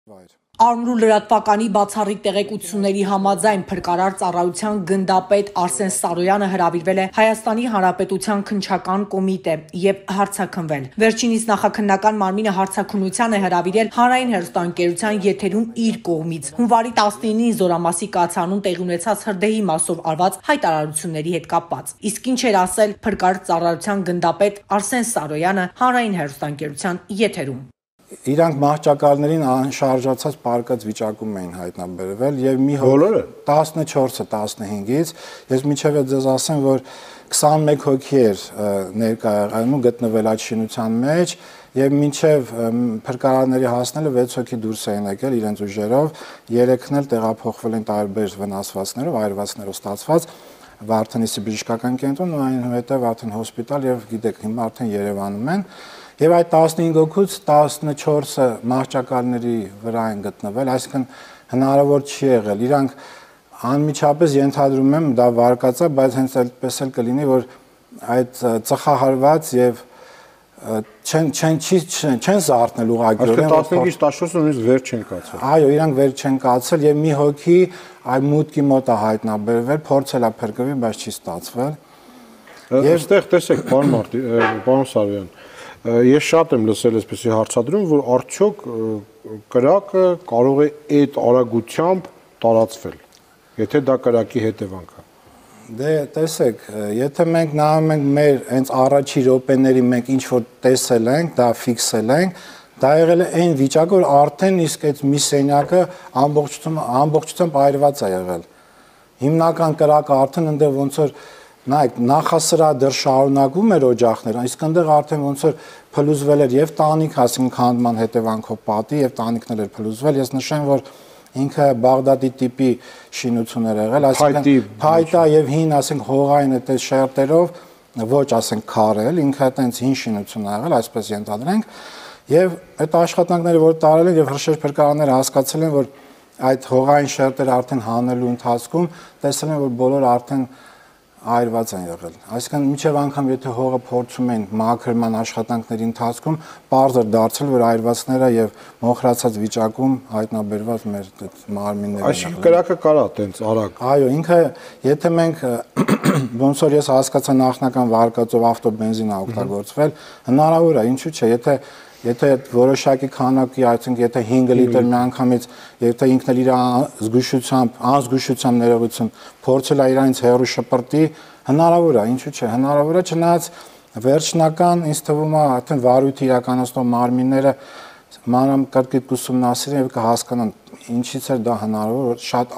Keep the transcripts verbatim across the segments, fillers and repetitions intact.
Արմրու լրատվականի բացառիկ տեղեկությունների համաձայն փրկարար ծառայության գնդապետ Արսեն Սարոյանը հրավիրվել է Հայաստանի Հանրապետության քննչական կոմիտե եւ հարցաքննվել։ Վերջինիս նախաքննական մարմինը հարցաքննության է հրավիրել Հանրային հեռուստաընկերության եթերում իր կողմից։ Հունվարի տասնինին Զորամասի կացանում տեղի ունեցած հրդեհի մասով արված հայտարարությունների հետ կապված։ Իսկ ինչ էր ասել փրկարար ծառայության գնդապետ Արսեն Սարոյանը Հանրային հեռուստաընկերության եթերում։ Իրանք մահճակալներին անշարժացած պարկած վիճակում էին հայտնաբերվել եւ մի բոլորը տասնչորսը տասնհինգից ես միջև ձեզ ասեմ, որ քսանմեկ հոգի էր ներկա եղել ու գտնվել այդ շինության մեջ եւ մինչեւ փրկարանների հասնելը վեց հոգի դուրս էին եկել իրենց ուժերով, երեքն էլ տեղափոխվել են տարբեր վնասվածքներով, այրվածքներով ստացված Վարդենիսի բժշկական կենտրոն ու այնուհետև արդեն հոսպիտալ եւ գիտեք հիմա արդեն Երևանում են։ Եվ այդ տասնհինգ հոգուց տասնչորսը մահճակալների վրա են գտնվել, այսինքն հնարավոր չի եղել։ Իրանք անմիջապես ենթադրում եմ դա վարկածա, բայց հենց այդպես էլ կլինի, որ այդ ծխահարված եւ չեն չեն չեն զարթնել ուղղակիորեն։ Այսինքն տասնհինգից տասնչորսը նույնիսկ վեր չեն կացել։ Այո, իրանք վեր չեն կացել եւ մի հոգի այդ մուտքի մոտ է հայտնաբերվել, փորձել է փրկվել, բայց չի ստացվել։ Եվ այստեղ տեսեք, պարոն Մարտի, պարոն Սարոյան, ես շատ եմ լսել այսպեսի հարցադրում, որ արդյոք կրակը կարող է այդ արագությամբ տարածվել, եթե դա կրակի հետևանք է։ Դե տեսեք, եթե մենք նայում ենք մեր հենց առաջի րոպեների մենք ինչ որ տեսել ենք, դա ֆիքսել ենք, դա եղել է այն վիճակը, որ արդեն իսկ այդ մի սենյակը ամբողջությամբ ամբողջությամբ այրված է եղել։ Հիմնական կրակը արդեն այնտեղ ոնց որ նայեք, նախասրահ դեռ շարունակվում էր օջախներ, իսկ այնտեղ արդեն ոնց որ փլուզվել էր եւ տանիք, ասենք քանդման հետևանքով պատի եւ տանիքներ էր փլուզվել։ Ես նշեմ, որ ինքը Բաղդադի տիպի շինություն էր եղել, այսինքն փայտա եւ հին, ասենք հողային այդ շերտերով, ոչ ասենք քարել, ինքը այտենց հին շինություն է եղել, այսպես ենթադրենք։ Եվ այդ աշխատանքները, որ տարել են եւ հրշեջ փրկարանները հասկացել են, որ այդ հողային շերտերը արդեն հանելու ընթացքում տեսել են, որ բոլոր արդեն այրված են եղել։ Այսինքն մինչև անգամ եթե հողը փորձում են մաքրման աշխատանքների ընթացքում, պարզ էր դարձել, որ այրվածները եւ մոխրացած վիճակում հայտնաբերված մեր մարմինները։ Այսինքն կրակը կարա տենց արագ։ Այո, ինքը եթե մենք ոնց որ ես հասկացա նախնական վարկածով ավտոբենզին է օգտագործվել, հնարավոր է, ինչու՞ չէ, եթե Եթե որոշակի քանակի, այսինքն եթե հինգ լիտր միանգամից, եթե ինքն էլ իր զգուշությամբ, անզգուշությամբ ներողություն փորձել է իրանից հեռու շպրտի, հնարավոր է, ինչու՞ չէ, հնարավոր է, չնայած վերջնական ինձ թվում է արդեն վարույթ իրականացնող մարմինները մանրամասնական ուսումնասիրեն եւ կհասկանան ինչից էր դա հնարավոր, շատ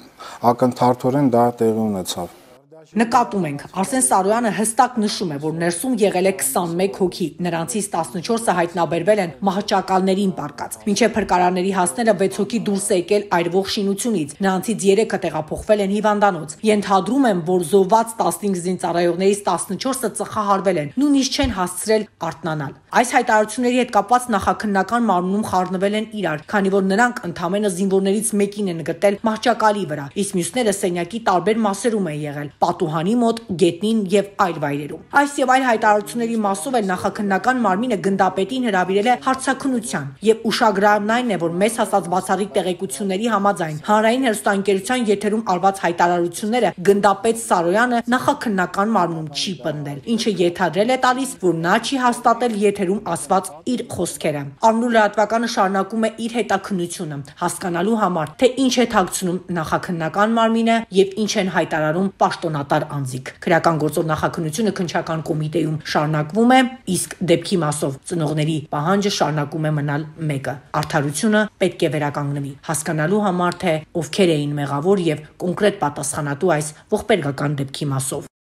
ակնթարթորեն դա տեղի ունեցավ։ Նկատում ենք, Արսեն Սարոյանը հստակ նշում է, որ ներսում եղել է քսանմեկ հոգի, նրանցից տասնչորսը հայտնաբերվել են մահճակալներին պառկած։ Մինչև փրկարանների հասնելը վեց հոգի դուրս է եկել այրվող շինությունից, նրանցից երեքը տեղափոխվել են հիվանդանոց։ Ենթադրում եմ, որ զոհված տասնհինգ զինծառայողներից տասնչորսը ծխահարվել են, նույնիսկ չեն հասցրել արթնանալ։ Այս հայտարարությունների հետ կապված նախաքննական մարմնում խառնվել են իրար, քանի որ նրանք ընդամենը զինվորներից մեկին են գտել մահճակալի վրա, իսկ մյուսները սենյակի տարբեր մասերում են եղել, պատուհանի մոտ, գետնին եւ այլ վայրերում։ Այս եւ այլ հայտարարությունների մասով էլ նախաքննական մարմինը գնդապետին հրավիրել է հարցաքննության եւ ուշագրավն այն է, որ մեզ հասած բացառիկ տեղեկությունների համաձայն Հանրային հեռուստաընկերության եթերում արված հայտարարությունները գնդապետ Սարոյանը նախաքննական մարմնում չի պնդել, ինչը ենթադրել է տալիս, որ նա չի հաստատել եթերում ասված իր խոսքերը։ Արմրու լրատվականը շարունակում է իր հետաքննությունը, հասկանալու համար, թե ինչ է թաքցնում նախաքննական մարմինը եւ ինչ են հայտարարում պաշտոնատար անձիկ։ Քրեական գործով նախաքննությունը քննչական կոմիտեում շարունակվում է, իսկ դեպքի մասով ծնողների պահանջը շարունակում է մնալ մեկը։ Արդարությունը պետք է վերականգնվի, հասկանալու համար, թե ովքեր էին մեղավոր եւ կոնկրետ պատասխանատու այս ողբերգական դեպքի մասով։